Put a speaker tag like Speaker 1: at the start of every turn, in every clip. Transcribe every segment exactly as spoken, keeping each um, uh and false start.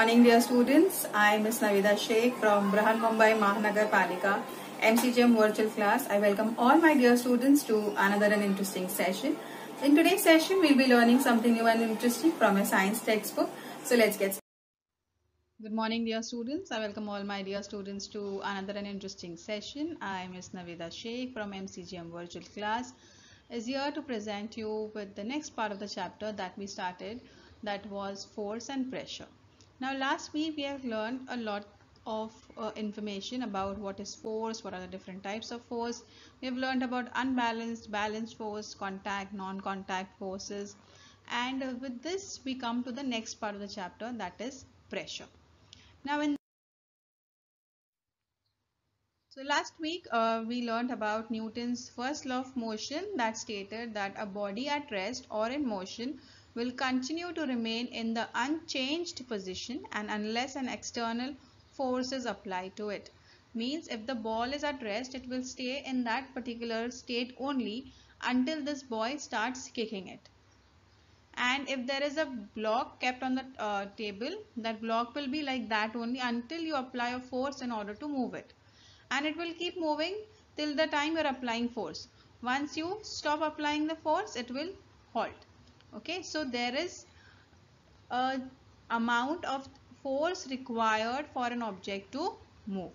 Speaker 1: morning, dear students. I am Miss Navida Sheikh from Brahan Mumbai Mahanagar Palika M C G M virtual class. I welcome all my dear students to another and interesting session. In today's session, we'll be learning something new and interesting from a science textbook. So let's get started. Good morning, dear students. I welcome all my dear students to another and interesting session. I am Miss Navida Sheikh from M C G M virtual class is here to present you with the next part of the chapter that we started, that was force and pressure. Now last week we have learned a lot of uh, information about what is force, what are the different types of force. We have learned about unbalanced, balanced force, contact, non-contact forces, and uh, with this we come to the next part of the chapter, that is pressure. Now in So last week uh, we learned about Newton's first law of motion that stated that a body at rest or in motion will continue to remain in the unchanged position and unless an external force is applied to it. Means if the ball is at rest, it will stay in that particular state only until this boy starts kicking it. And if there is a block kept on the uh, table, that block will be like that only until you apply a force in order to move it, and it will keep moving till the time you are applying force. Once you stop applying the force, it will halt. Okay, so there is a amount of force required for an object to move.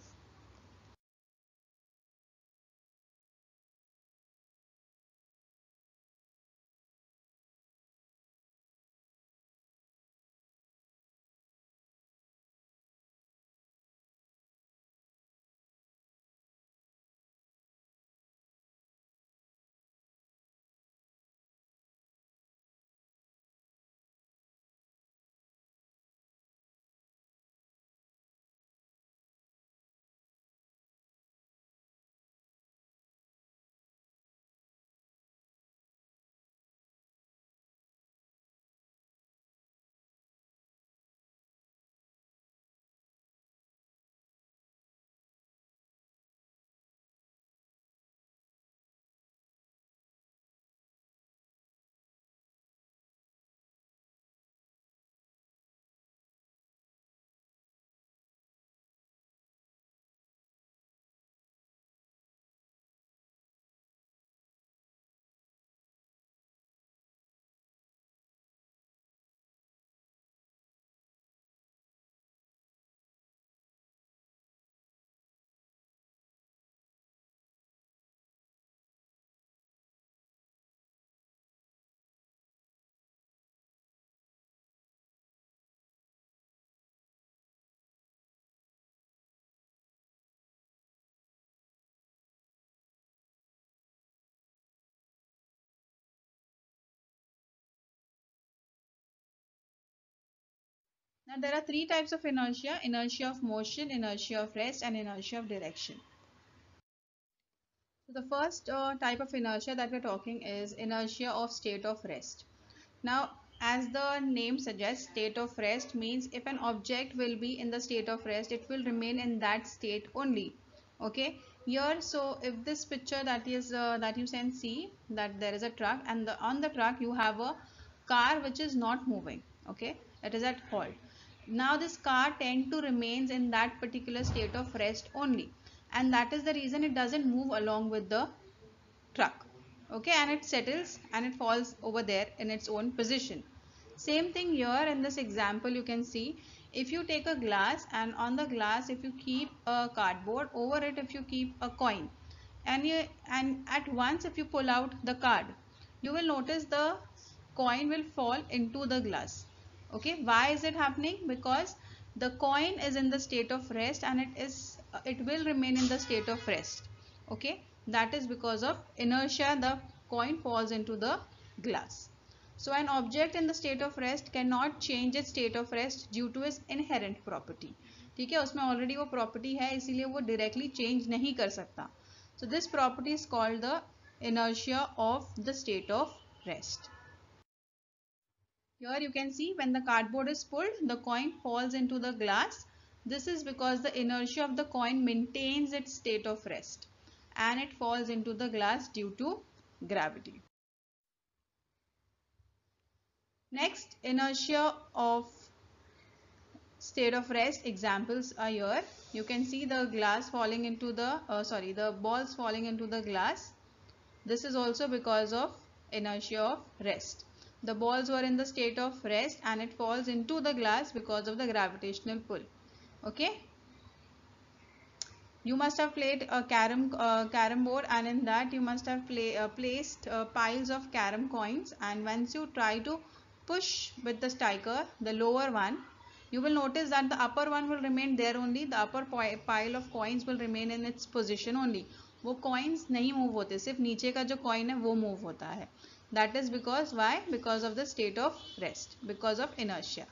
Speaker 1: Now there are three types of inertia: inertia of motion, inertia of rest, and inertia of direction. So the first uh, type of inertia that we're talking is inertia of state of rest. Now, as the name suggests, state of rest means if an object will be in the state of rest, it will remain in that state only. Okay, here, so if this picture that is uh, that you can see that there is a truck, and the, on the truck you have a car which is not moving. Okay, it is at halt. Now this car tend to remains in that particular state of rest only, and that is the reason it doesn't move along with the truck. Okay, and it settles and it falls over there in its own position. Same thing here in this example. You can see, if you take a glass, and on the glass if you keep a cardboard, over it if you keep a coin, and you and at once if you pull out the card, you will notice the coin will fall into the glass. Okay, why is it happening? Because the coin is in the state of rest, and it is it will remain in the state of rest. Okay, that is because of inertia. The coin falls into the glass. So an object in the state of rest cannot change its state of rest due to its inherent property. ठीक है, उसमें already वो property है, इसीलिए वो directly change नहीं कर सकता. So this property is called the inertia of the state of rest. Here you can see, when the cardboard is pulled, the coin falls into the glass. This is because the inertia of the coin maintains its state of rest, and it falls into the glass due to gravity. Next, inertia of state of rest examples are here. You can see the glass falling into the uh, sorry the balls falling into the glass. This is also because of inertia of rest. The balls were in the state of rest and it falls into the glass because of the gravitational pull. Okay. You must have played a carom uh, carom board, and in that you must have play, uh, placed uh, piles of carom coins, and once you try to push with the striker, the lower one, you will notice that the upper one will remain there only. The upper pile of coins will remain in its position only. वो coins नहीं move होते, सिर्फ नीचे का जो coin है वो move होता है. That is because why? Because of the state of rest, because of inertia.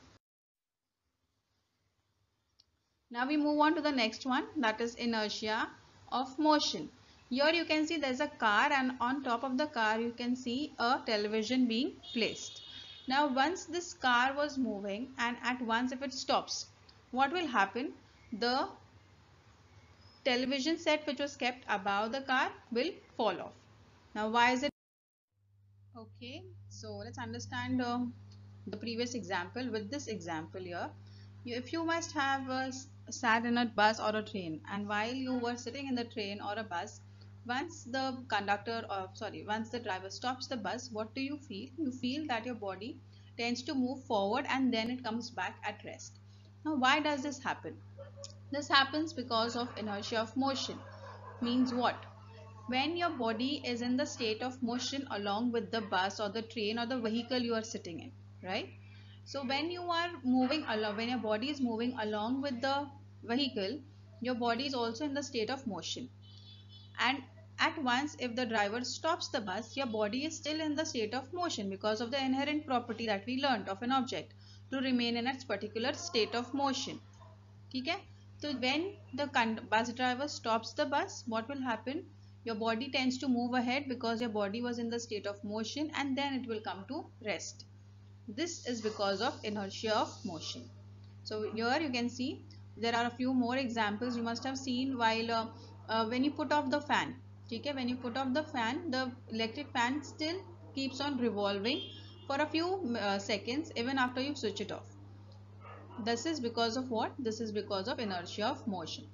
Speaker 1: Now we move on to the next one, that is inertia of motion. Here you can see there is a car, and on top of the car you can see a television being placed. Now once this car was moving, and at once if it stops, what will happen? The television set which was kept above the car will fall off. Now why is it? Okay, so let's understand uh, the previous example with this example here. If you must have uh, sat in a bus or a train, and while you were sitting in the train or a bus, once the conductor or sorry once the driver stops the bus, what do you feel? You feel that your body tends to move forward and then it comes back at rest. Now why does this happen? This happens because of inertia of motion. Means what? When your body is in the state of motion along with the bus or the train or the vehicle you are sitting in, right? So when you are moving along, when your body is moving along with the vehicle, your body is also in the state of motion. And at once, if the driver stops the bus, your body is still in the state of motion because of the inherent property that we learnt of an object to remain in its particular state of motion. Okay? So when the bus driver stops the bus, what will happen? Your body tends to move ahead because your body was in the state of motion, and then it will come to rest. This is because of inertia of motion. So here you can see there are a few more examples you must have seen while uh, uh, when you put off the fan. Okay, when you put off the fan, the electric fan still keeps on revolving for a few uh, seconds even after you switch it off. This is because of what? This is because of inertia of motion.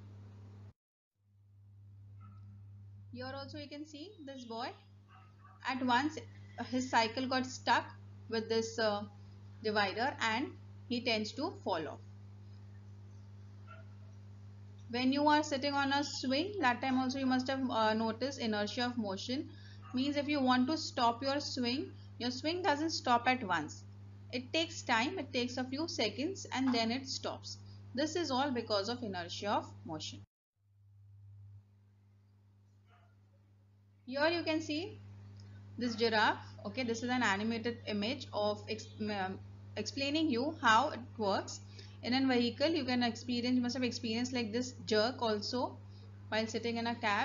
Speaker 1: Here also you can see this boy. At once his cycle got stuck with this uh, divider and he tends to fall off. When you are sitting on a swing, that time also you must have uh, noticed inertia of motion. Means if you want to stop your swing, your swing doesn't stop at once. It takes time, it takes a few seconds and then it stops. This is all because of inertia of motion. Here you can see this giraffe. Okay, this is an animated image of ex um, explaining you how it works. In a vehicle, you can experience, you must have experienced like this jerk also while sitting in a cab.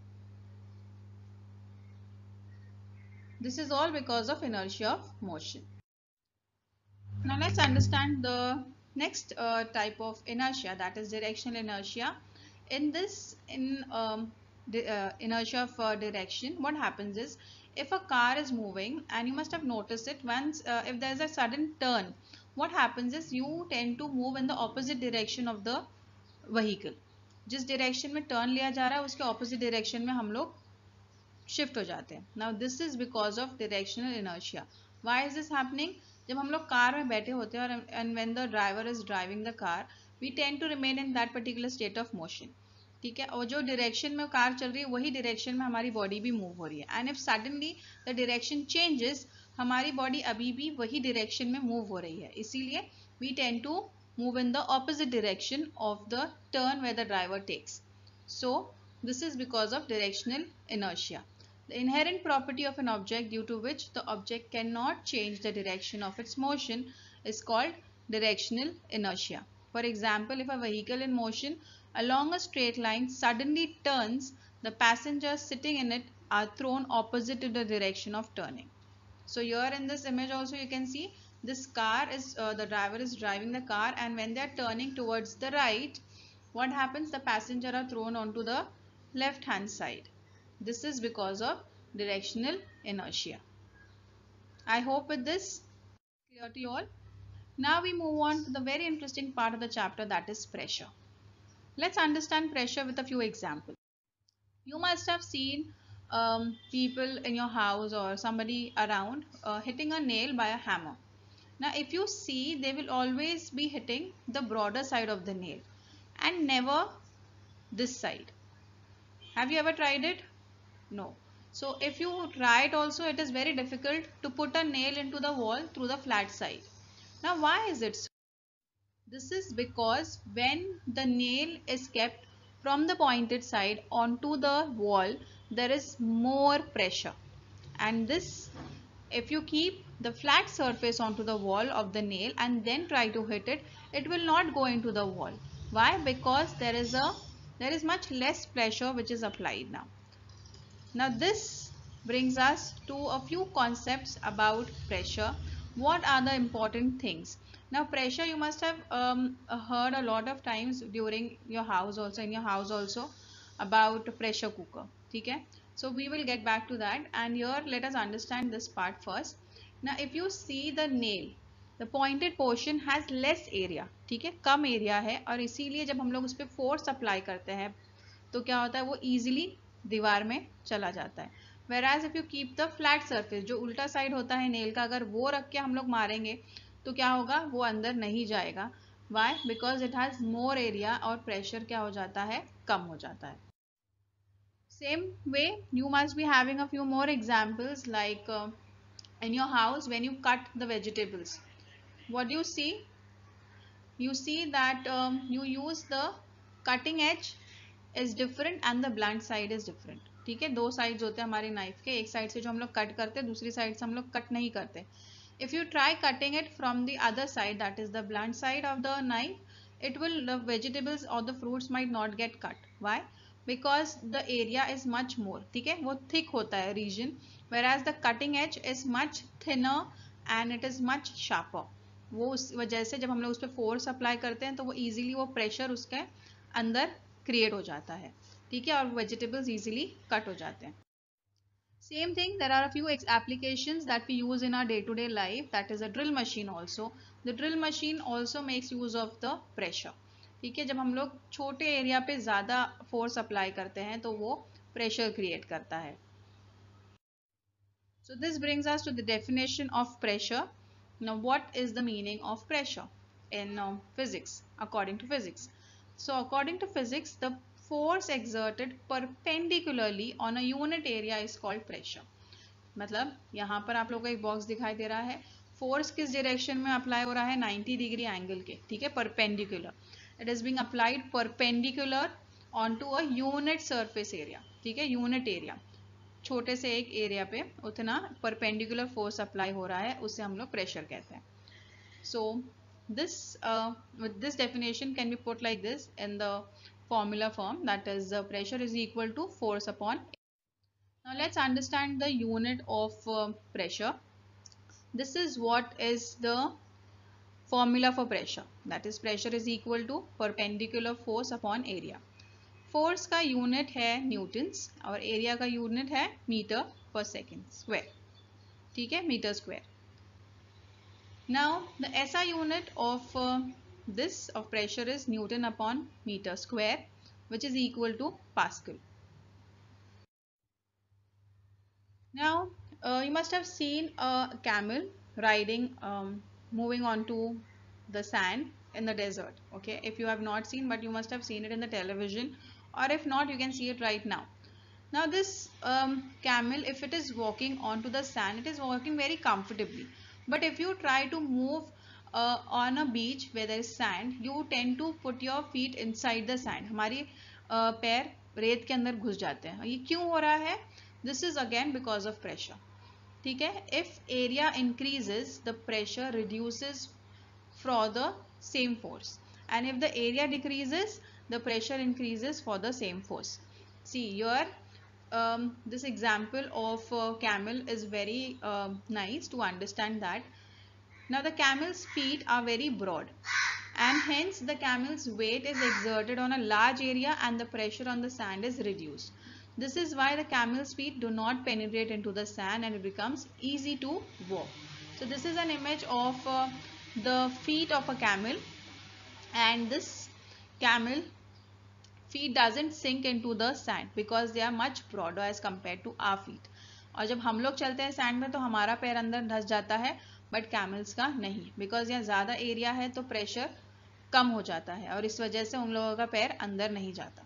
Speaker 1: This is all because of inertia of motion. Now let's understand the next uh, type of inertia, that is directional inertia. In this, in um, the, uh, inertia of uh, direction, what happens is if a car is moving, and you must have noticed it once, uh, if there is a sudden turn, what happens is you tend to move in the opposite direction of the vehicle. जिस direction में turn लिया जा रहा है उसके opposite direction में हम लोग shift हो जाते हैं. Now this is because of directional inertia. Why is this happening? जब हम लोग कार में बैठे होते हैं और and when the driver is driving the car, we tend to remain in that particular state of motion. ठीक है, और जो डायरेक्शन में कार चल रही है वही डायरेक्शन में हमारी बॉडी भी मूव हो रही है. And if suddenly the direction changes, हमारी बॉडी अभी भी वही डायरेक्शन में मूव हो रही है. इसीलिए we tend to move in the opposite direction of the turn where the driver takes. So this is because of directional inertia. The inherent property of an object due to which the object cannot change the direction of its motion is called directional inertia. For example, if a vehicle in motion along a straight line suddenly turns, the passengers sitting in it are thrown opposite to the direction of turning. So here in this image also you can see this car is, uh, the driver is driving the car, and when they are turning towards the right, what happens? The passengers are thrown onto the left hand side. This is because of directional inertia. I hope with this clear to you all. Now we move on to the very interesting part of the chapter, that is pressure. Let's understand pressure with a few examples. You must have seen um, people in your house or somebody around uh, hitting a nail by a hammer. Now if you see, they will always be hitting the broader side of the nail and never this side. Have you ever tried it? No. So if you try it also, it is very difficult to put a nail into the wall through the flat side. Now why is it so? This is because when the nail is kept from the pointed side onto the wall, there is more pressure. And this, if you keep the flat surface onto the wall of the nail and then try to hit it, it will not go into the wall. Why? Because there is a there is much less pressure which is applied now. Now this brings us to a few concepts about pressure. What are the important things? Now pressure, you must have um, heard a lot of times during your house also, in your house also, about pressure cooker. Okay? So we will get back to that, and here let us understand this part first. Now if you see the nail, the pointed portion has less area. ठीक है, कम area है, और इसीलिए जब हम लोग उस पर फोर्स अप्लाई करते हैं तो क्या होता है, वो इजीली दीवार में चला जाता है. whereas if you keep the flat surface, जो उल्टा साइड होता है नेल का, अगर वो रख के हम लोग मारेंगे तो क्या होगा, वो अंदर नहीं जाएगा. why? because it has more area और प्रेशर क्या हो जाता है, कम हो जाता है. Same way you must be having a few more examples, like uh, in your house when you cut the vegetables, what do you see? You see that um, you use the cutting edge is different and the blunt side is different. ठीक है, दो sides होते हैं हमारे knife के, एक side से जो हम लोग कट करते हैं, दूसरी साइड से हम लोग कट नहीं करते. If you try cutting it from the other side, that is the blunt side of the knife, it will, the vegetables or the fruits might not get cut. Why? Because the area is much more. ठीक है, वो thick होता है region, whereas the cutting edge is much thinner and it is much sharper. वो उस वजह से जब हम लोग उस पर फोर्स अप्लाई करते हैं तो वो इजीली वो प्रेशर उसके अंदर क्रिएट हो जाता है. ठीक है, और वेजिटेबल्स इजीली कट हो जाते हैं. Same thing, there are a few applications that we use in our day-to-day life, that is a drill machine also. The drill machine also makes use of the pressure. ठीक है, जब हम लोग छोटे area पे ज़्यादा फोर्स अप्लाई करते हैं तो वो प्रेशर क्रिएट करता है. So this brings us to the definition of pressure. Now what is the meaning of pressure in uh, physics, according to physics? So according to physics, the force exerted perpendicularly on a unit area is called pressure. मतलब यहाँ पर आप लोगों को एक box दिखाई दे रहा है, फोर्स किस डायरेक्शन में अप्लाई हो रहा है, नाइंटी डिग्री एंगल के. ठीक है, perpendicular. It is being applied perpendicular on to a unit surface area. ठीक है, यूनिट एरिया, छोटे से एक एरिया पे उतना परपेंडिकुलर फोर्स अप्लाई हो रहा है, उसे हम लोग प्रेशर कहते हैं. So this with this definition can be put like this in the formula form, that is the pressure is equal to force upon. Now let's understand the unit of uh, pressure. This is what is the formula for pressure, that is pressure is equal to perpendicular force upon area. Force का unit है newtons और area का unit है metre per second square. ठीक है, metre square. Now the SI unit of this of pressure is Newton upon meter square, which is equal to Pascal. Now uh, you must have seen a camel riding um, moving on to the sand in the desert. Okay, if you have not seen, but you must have seen it in the television, or if not, you can see it right now. Now this um, camel, if it is walking onto the sand, it is walking very comfortably. But if you try to move uh, on a beach where there is sand, you tend to put your feet inside the sand. हमारी uh, पैर रेत के अंदर घुस जाते हैं. ये क्यों हो रहा है? This is again because of pressure. ठीक है, if area increases, the pressure reduces for the same force, and if the area decreases, the pressure increases for the same force. See here, um, this example of uh, camel is very uh, nice to understand that. Now the camel's feet are very broad, and hence the camel's weight is exerted on a large area and the pressure on the sand is reduced. This is why the camel's feet do not penetrate into the sand and it becomes easy to walk. So this is an image of uh, the feet of a camel, and this camel feet doesn't sink into the sand because they are much broader as compared to our feet. और जब हम लोग चलते हैं sand में तो हमारा पैर अंदर धंस जाता है, बट कैमल्स का नहीं, बिकॉज यहाँ ज़्यादा एरिया है तो प्रेशर कम हो जाता है और इस वजह से उन लोगों का पैर अंदर नहीं जाता.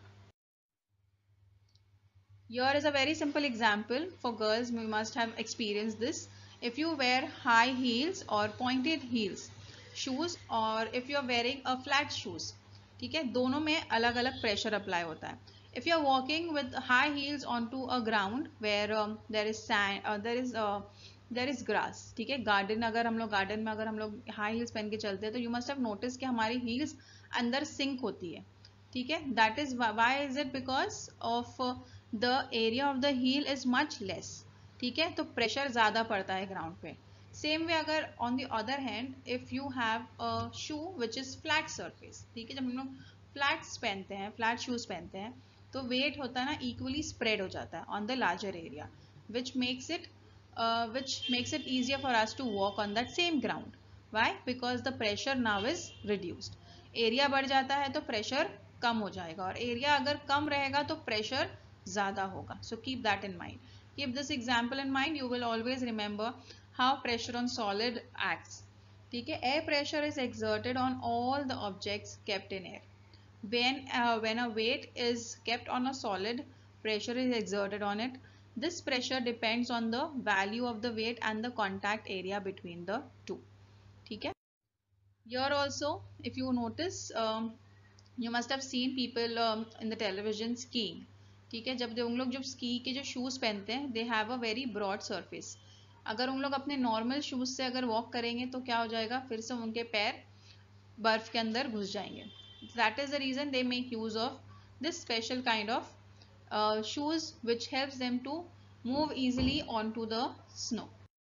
Speaker 1: Here is a very simple example for girls. We must have experienced this. If you wear high heels or pointed heels shoes, or if you are wearing a flat shoes, ठीक है, दोनों में अलग अलग प्रेशर अप्लाई होता है. If you are walking with high heels onto a ground where um, there is sand, uh, there is uh, there is grass, ठीक है, गार्डन, अगर हम लोग गार्डन में अगर हम लोग हाई हील्स पहन के चलते हैं तो यू मस्ट हैव नोटिस कि हमारी हील्स अंदर सिंक होती है, ठीक है. That is why is it? Because of the area of the heel is much less, ठीक है, तो प्रेशर ज़्यादा पड़ता है ग्राउंड पे. सेम वे अगर on the other hand if you have a shoe which is flat surface, ठीक है, जब हम लोग फ्लैट्स पहनते हैं, फ्लैट शूज पहनते हैं तो वेट होता है ना इक्वली स्प्रेड हो जाता है on the larger area, which makes it which makes it easier for us to walk on that same ground. Why? Because the pressure now is reduced. Area बढ़ जाता है तो प्रेशर कम हो जाएगा, और एरिया अगर कम रहेगा तो प्रेशर ज़्यादा होगा. So keep that in mind. Keep this example in mind. You will always remember how pressure on solid acts, ठीक है. Air pressure is exerted on all the objects kept in air. When uh, when a weight is kept on a solid, pressure is exerted on it. This pressure depends on the value of the weight and the contact area between the two, ठीक है. Here also, if you notice, um, you must have seen people um, in the television skiing, ठीक है. जब उन लोग जब ski के जो शूज़ पहनते हैं, they have a very broad surface. अगर उन लोग अपने नॉर्मल शूज़ से अगर वॉक करेंगे तो क्या हो जाएगा, फिर से उनके पैर बर्फ के अंदर घुस जाएंगे. That is the reason they make use of this special kind of uh, shoes which helps them to move easily onto the snow.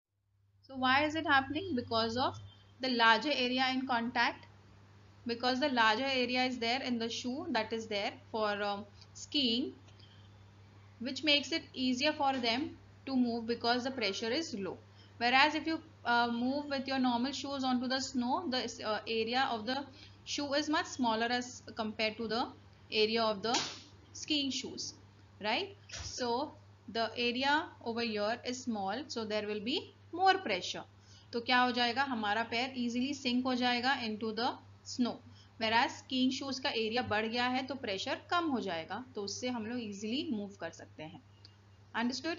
Speaker 1: So why is it happening? Because of the larger area in contact, because the larger area is there in the shoe that is there for um, skiing, which makes it easier for them to move because the pressure is low. Whereas if you uh, move with your normal shoes onto the snow, the uh, area of the shoe is much smaller as compared to the area of the skiing shoes, right? So the area over here is small, so there will be more pressure. तो क्या हो जाएगा, हमारा पैर easily sink हो जाएगा into the snow. Whereas skiing shoes का area बढ़ गया है तो प्रेशर कम हो जाएगा, तो उससे हम लोग easily मूव कर सकते हैं. Understood?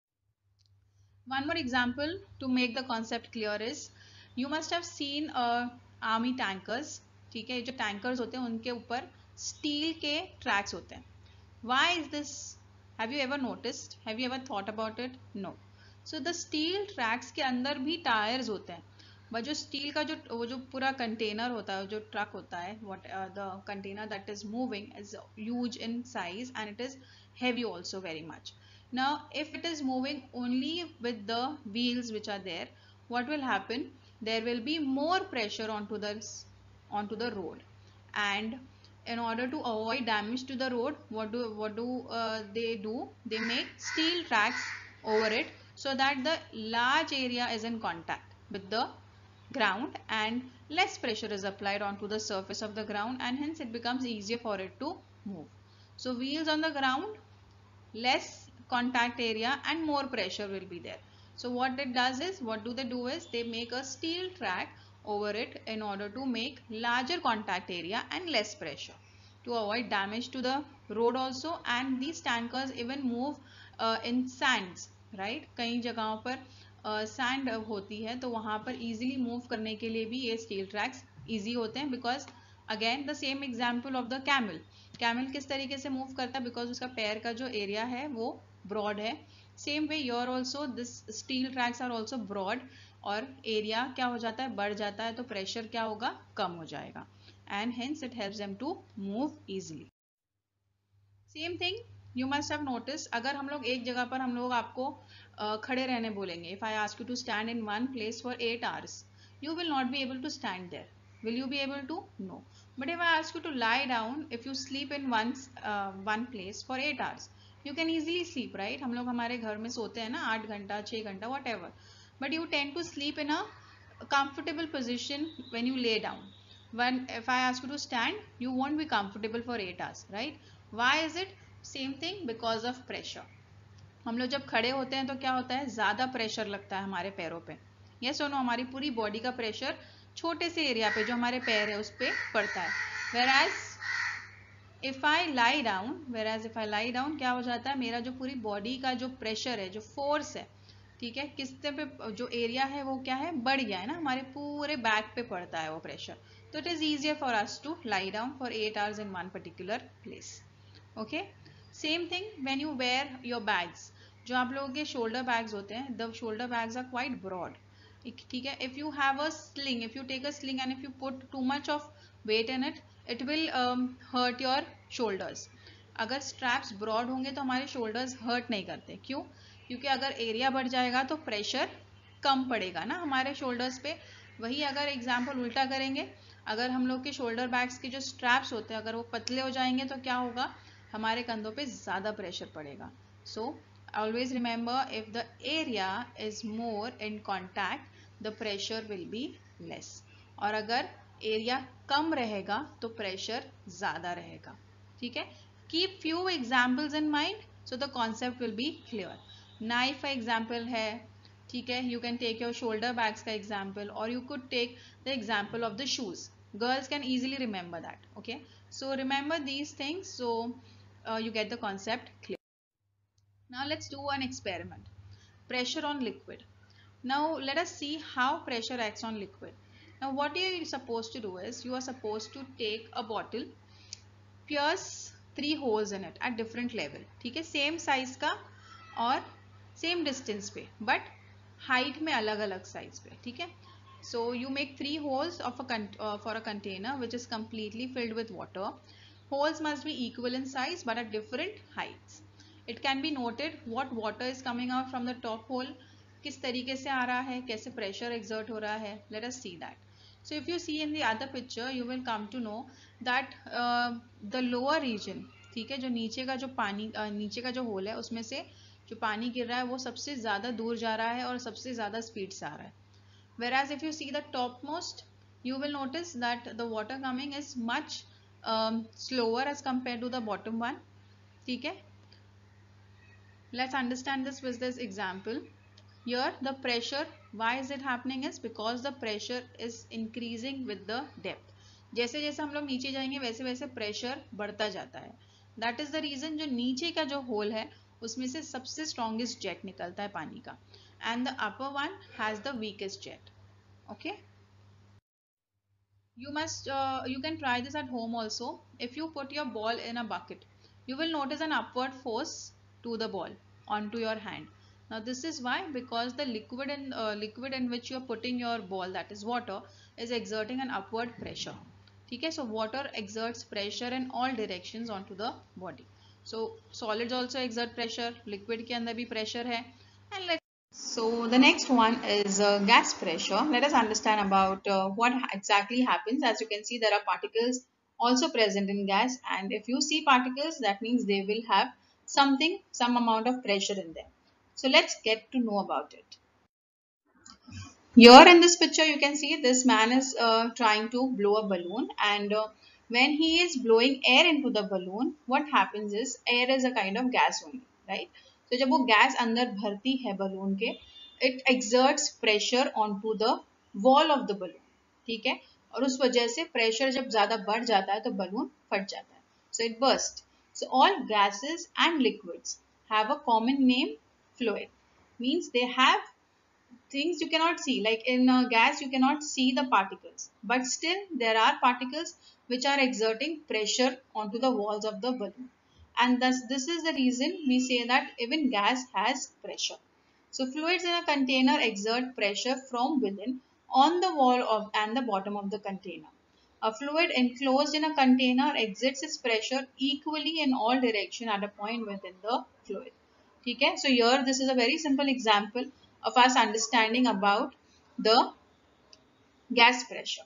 Speaker 1: One more example to make the concept clear is, you must have seen uh, army tankers, ठीक है. जो टैंकर्स होते हैं उनके ऊपर स्टील के ट्रैक्स होते हैं. Why is this? Have you ever noticed? Have you ever thought about it? No. So the steel tracks के अंदर भी टायर्स होते हैं. बट जो स्टील का जो वो जो पूरा कंटेनर होता है, जो ट्रक होता है, what uh, the container that is moving is huge in size and it is heavy also very much. Now if it is moving only with the wheels which are there, what will happen? There will be more pressure onto the onto the road, and in order to avoid damage to the road, what do what do uh, they do? They make steel tracks over it so that the large area is in contact with the ground and less pressure is applied onto the surface of the ground, and hence it becomes easier for it to move. So wheels on the ground, less contact area and more pressure will be there. So what it does is, what do they do is, they make a steel track over it in order to make larger contact area and less pressure to avoid damage to the road also. And these tankers even move uh, in sands, right? कई जगहों पर sand uh, होती है तो वहाँ पर easily move करने के लिए भी ये steel tracks easy होते हैं, because again the same example of the camel. Camel किस तरीके से मूव करता है, बिकॉज उसका पैर का जो एरिया है वो ब्रॉड है. Same way your also this steel tracks are also broad, और एरिया क्या हो जाता है, बढ़ जाता है, तो प्रेशर क्या होगा, कम हो जाएगा, and hence it helps them to move easily. Same thing you must have notice, अगर हम लोग एक जगह पर हम लोग आपको uh, खड़े रहने बोलेंगे, if I ask you to stand in one place for eight hours, you will not be able to stand there. Will you be able to? No. But if I ask you to lie down, if you sleep in one uh, one place for eight hours, you can easily sleep, right? हम लोग हमारे घर में सोते हैं ना आठ घंटा छः घंटा whatever, but you tend to sleep in a a comfortable position when you lay down. When if I ask you to stand, you won't be comfortable for eight hours, right? Why is it? Same thing, because of pressure. हम लोग जब खड़े होते हैं तो क्या होता है, ज़्यादा प्रेशर लगता है हमारे पैरों पे. यस और नो, हमारी पूरी बॉडी का प्रेशर छोटे से एरिया पे जो हमारे पैर है उस पर पड़ता है. Whereas if I lie down whereas if I lie down क्या हो जाता है, मेरा जो पूरी बॉडी का जो प्रेशर है, जो फोर्स है, ठीक है, किस पे जो एरिया है वो क्या है, बढ़ गया है ना, हमारे पूरे बैक पे पड़ता है वो प्रेशर. तो it is easier for us to lie down for eight hours in one particular place. Okay. Same thing when you wear your bags. जो आप लोगों के शोल्डर बैग्स होते हैं, the shoulder bags are quite broad. ठीक है. If you have a sling, if you take a sling and if you put too much of weight in it, it will hurt your shoulders. अगर straps broad होंगे तो हमारे shoulders hurt नहीं करते. क्यों? क्योंकि अगर एरिया बढ़ जाएगा तो प्रेशर कम पड़ेगा ना हमारे शोल्डर्स पे. वही अगर एग्जाम्पल उल्टा करेंगे, अगर हम लोग के शोल्डर बैग्स के जो स्ट्रैप्स होते हैं अगर वो पतले हो जाएंगे तो क्या होगा, हमारे कंधों पे ज़्यादा प्रेशर पड़ेगा. So always remember, if the area is more in contact the pressure will be less. और अगर एरिया कम रहेगा तो प्रेशर ज़्यादा रहेगा. ठीक है. Keep few examples in mind so the concept will be clear. Knife का एग्जाम्पल है, ठीक है. You can take your shoulder bags का एग्जाम्पल, और you could take the example of the shoes. Girls can easily remember that. Okay, so remember these things so uh, you get the concept clear. Now let's do an experiment. Pressure on liquid. Now let us see how pressure acts on liquid. Now what you are supposed to do is, you are supposed to take a bottle, pierce three holes in it at different level. ठीक है. same size का और same distance पे, but height में अलग अलग size पे. ठीक है. So you make three holes of a uh, for a container which is completely filled with water. Holes must be equal in size but at different heights. It can be noted what water is coming out from the top hole, किस तरीके से आ रहा है, कैसे pressure exert हो रहा है. Let us see that. So if you see in the other picture, you will come to know that uh, the lower region, ठीक है, जो नीचे का जो पानी uh, नीचे का जो होल है उसमें से जो पानी गिर रहा है वो सबसे ज़्यादा दूर जा रहा है और सबसे ज़्यादा स्पीड से आ रहा है. Whereas if you see the topmost, you will notice that the water coming is much um, slower as compared to the bottom one. ठीक है. Let's understand this with this example. Here the pressure, why is it happening, is because the pressure is increasing with the depth. जैसे जैसे हम लोग नीचे जाएंगे वैसे वैसे प्रेशर बढ़ता जाता है. That is the reason जो नीचे का जो होल है उसमें से सबसे strongest jet निकलता है पानी का, and the upper one has the weakest jet. Okay. You must uh, you can try this at home also. If you put your ball in a bucket, you will notice an upward force to the ball onto your hand. Now this is why, because the liquid in uh, liquid in which you are putting your ball, that is water, is exerting an upward pressure. ठीक है. So water exerts pressure in all directions onto the body. So solids also exert pressure. Liquid के अंदर भी pressure है. And let So the next one is uh, gas pressure. Let us understand about uh, what exactly happens. As you can see, there are particles also present in gas, and if you see particles, that means they will have something, some amount of pressure in them. So let's get to know about it. Here in this picture, you can see this man is uh, trying to blow a balloon, and uh, when he is blowing air into the balloon, what happens is, air is a kind of gas only, right? तो जब वो gas अंदर भरती है balloon के, it exerts pressure onto the wall of the balloon. ठीक है. और उस वजह से प्रेशर जब ज्यादा बढ़ जाता है तो बलून फट जाता है. So it burst. So all gases and liquids have a common name, fluid. Means they have things you cannot see. Like in uh, gas, you cannot see the particles, but still there are particles which are exerting pressure onto the walls of the balloon. And thus this is the reason we say that even gas has pressure. So fluids in a container exert pressure from within on the wall of and the bottom of the container. A fluid enclosed in a container exerts its pressure equally in all direction at a point within the fluid. Okay, so here this is a very simple example of us understanding about the gas pressure.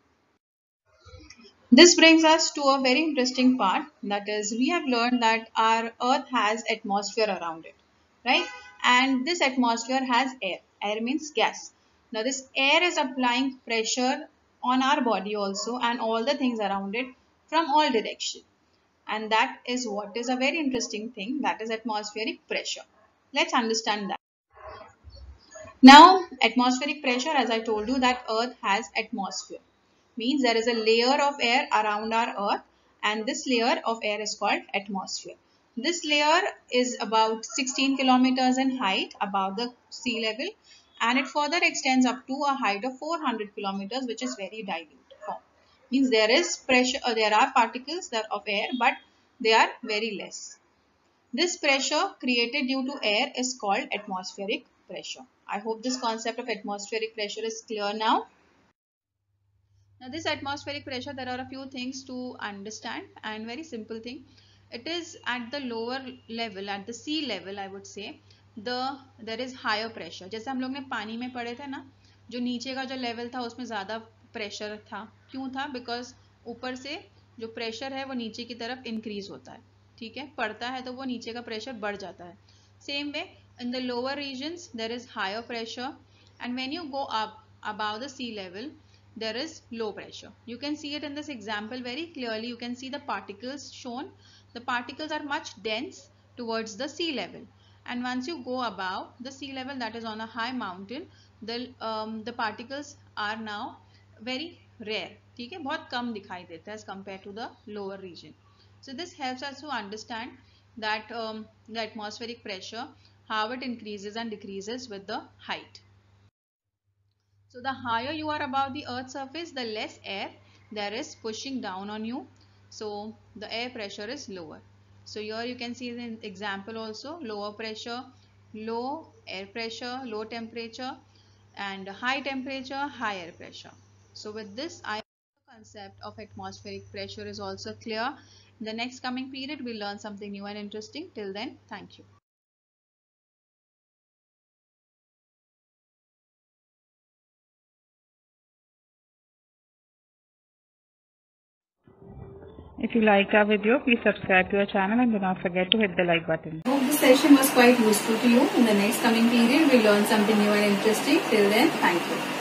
Speaker 1: This brings us to a very interesting part, that is, we have learned that our earth has atmosphere around it, right? And this atmosphere has air. Air means gas. Now this air is applying pressure on our body also and all the things around it from all direction. And that is what is a very interesting thing, that is atmospheric pressure. Let's understand that. Now atmospheric pressure, as I told you, that earth has atmosphere, means there is a layer of air around our earth, and this layer of air is called atmosphere. This layer is about sixteen kilometers in height above the sea level, and it further extends up to a height of four hundred kilometers, which is very dilute form. Means there is pressure, uh, there are particles that of air, but they are very less. This pressure created due to air is called atmospheric pressure. I hope this concept of atmospheric pressure is clear now. Now this atmospheric pressure, there are a few things to understand, and very simple thing. It is at the lower level, at the sea level I would say, the there is higher pressure. जैसे हम लोग ने पानी में पढ़े थे ना, जो नीचे का जो लेवल था उसमें ज़्यादा प्रेशर था. क्यों था? बिकॉज ऊपर से जो प्रेशर है वो नीचे की तरफ इंक्रीज होता है. ठीक है, पड़ता है तो वो नीचे का प्रेशर बढ़ जाता है. Same way in the lower regions there is higher pressure, and when you go up above the sea level there is low pressure. You can see it in this example very clearly. You can see the particles shown. The particles are much dense towards the sea level, and once you go above the sea level, that is on a high mountain, the um, the particles are now very rare. ठीक है, बहुत कम दिखाई देता है as compared to the lower region. So this helps us to understand that um, the atmospheric pressure, how it increases and decreases with the height. So the higher you are above the earth's surface, the less air there is pushing down on you. So the air pressure is lower. So here you can see the example also, lower pressure, low air pressure, low temperature, and high temperature, high air pressure. So with this, I the concept of atmospheric pressure is also clear. In the next coming period, we'll learn something new and interesting. Till then, thank you.
Speaker 2: If you liked our video, please subscribe to our channel and do not forget to hit the like button.
Speaker 1: Hope this session was quite useful to you. In the next coming period, we'll learn something new and interesting. Till then, thank you.